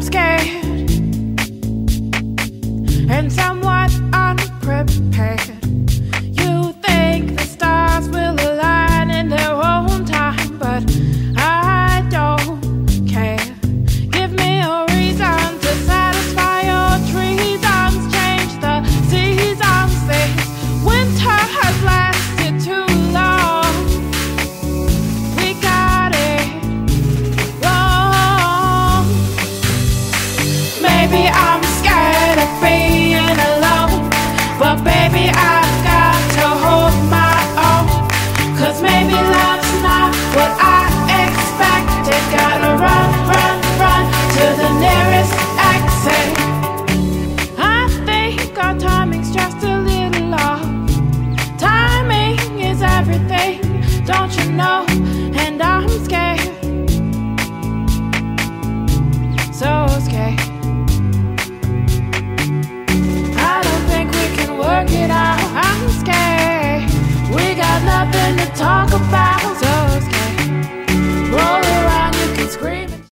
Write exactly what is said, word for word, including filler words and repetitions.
scared and somewhat unprepared. You think the stars will align in their own time, but I don't care. Give me a reason to satisfy your treasons. Change the seasons. This winter has lasted too long. We got it wrong. Maybe I'm scared of being alone, but baby, I've got to hold my own. Cause maybe love's not what I expected. Gotta run, run, run to the nearest exit. I think our timing's just a little off. Timing is everything, don't you know? And I'm scared, so scared.